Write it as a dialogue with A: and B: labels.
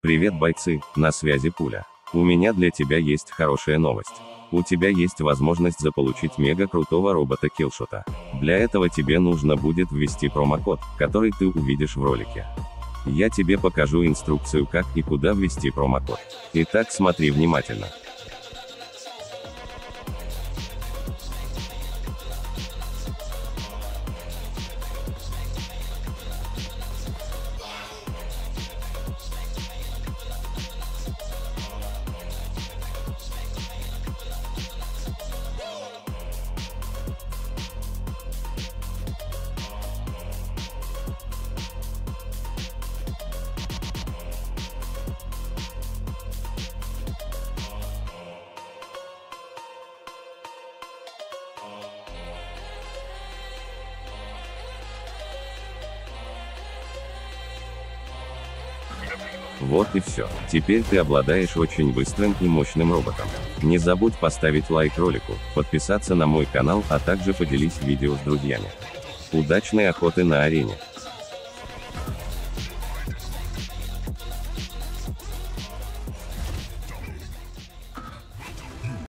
A: Привет, бойцы, на связи Пуля. У меня для тебя есть хорошая новость. У тебя есть возможность заполучить мега крутого робота Киллшота. Для этого тебе нужно будет ввести промокод, который ты увидишь в ролике. Я тебе покажу инструкцию, как и куда ввести промокод. Итак, смотри внимательно. Вот и все. Теперь ты обладаешь очень быстрым и мощным роботом. Не забудь поставить лайк ролику, подписаться на мой канал, а также поделись видео с друзьями. Удачной охоты на арене!